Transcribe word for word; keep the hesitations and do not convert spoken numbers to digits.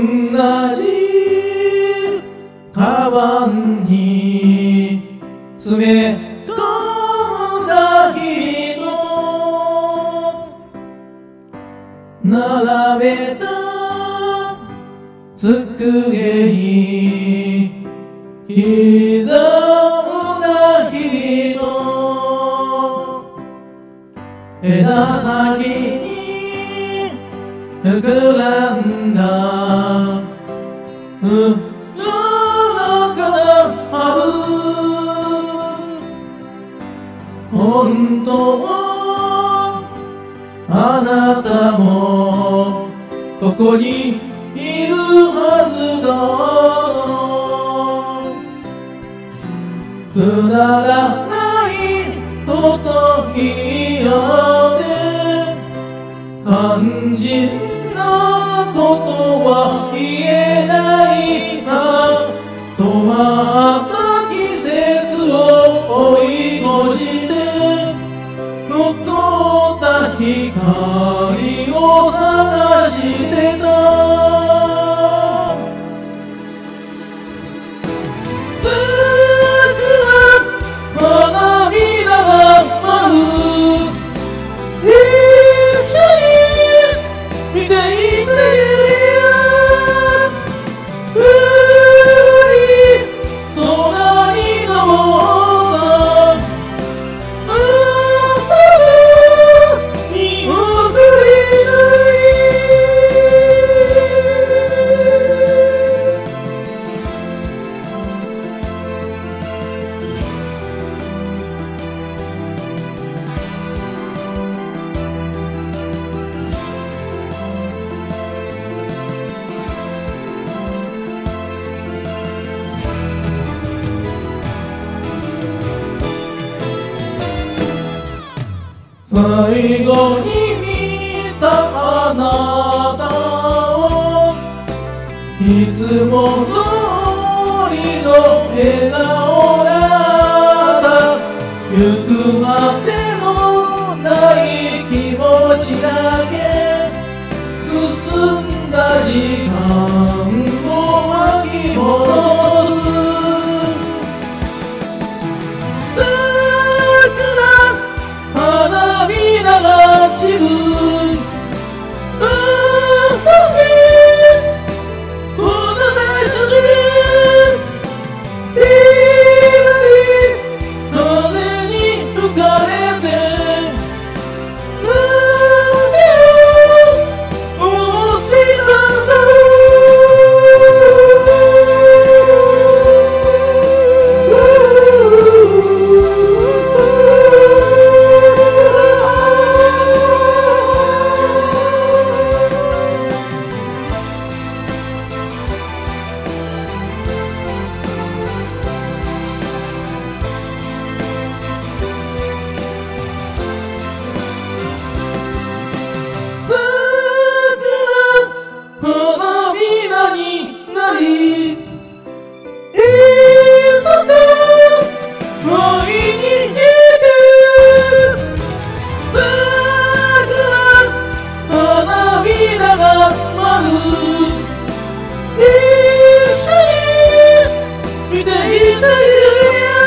同じカバンに詰め込んだ日々の並べた机に刻んだ日々の枝先に膨らんだうろかな春本当あなたもここにいるはずだくだらないことによって肝心なことは言えないが止まった季節を追い越して残った光を探してた最後に見たあなたをいつも通りの笑顔だ行くまでのない気持ちだけ進んだ時間を巻き戻す花びらが散るあの時この場所で風に吹かれて何を思っていたんだろ一緒に見ていたい